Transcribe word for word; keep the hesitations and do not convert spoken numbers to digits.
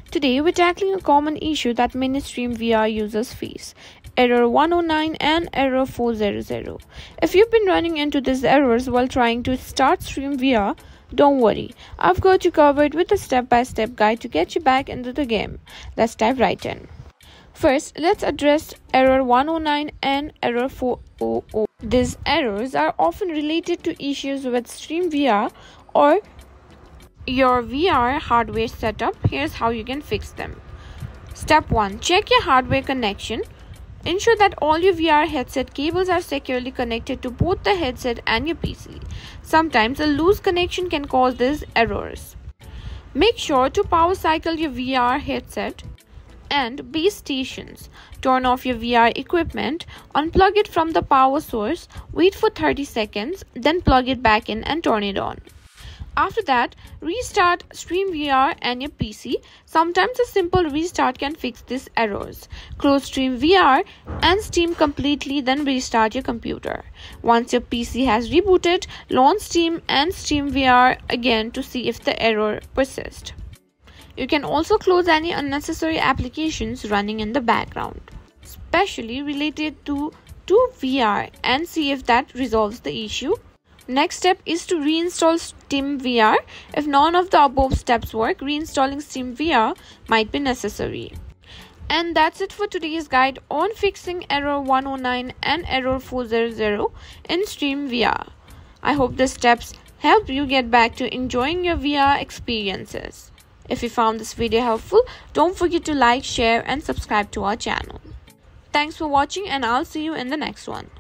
Today we're tackling a common issue that many SteamVR users face: error one oh nine and error four hundred. If you've been running into these errors while trying to start SteamVR, don't worry, I've got you covered with a step-by-step guide to get you back into the game. Let's dive right in. First, let's address error one oh nine and error four hundred. These errors are often related to issues with SteamVR or your V R hardware setup. Here's how you can fix them. Step one. Check your hardware connection. Ensure that all your V R headset cables are securely connected to both the headset and your P C. Sometimes a loose connection can cause these errors. Make sure to power cycle your V R headset and base stations. Turn off your V R equipment, unplug it from the power source, wait for thirty seconds, then plug it back in and turn it on. After that, restart SteamVR and your P C. Sometimes a simple restart can fix these errors. Close SteamVR and Steam completely, then restart your computer. Once your P C has rebooted, launch Steam and SteamVR again to see if the error persists. You can also close any unnecessary applications running in the background, especially related to, to V R, and see if that resolves the issue. Next step is to reinstall SteamVR. If none of the above steps work, reinstalling SteamVR might be necessary. And that's it for today's guide on fixing error one oh nine and error four hundred in SteamVR. I hope the steps help you get back to enjoying your V R experiences. If you found this video helpful, don't forget to like, share and subscribe to our channel. Thanks for watching, and I'll see you in the next one.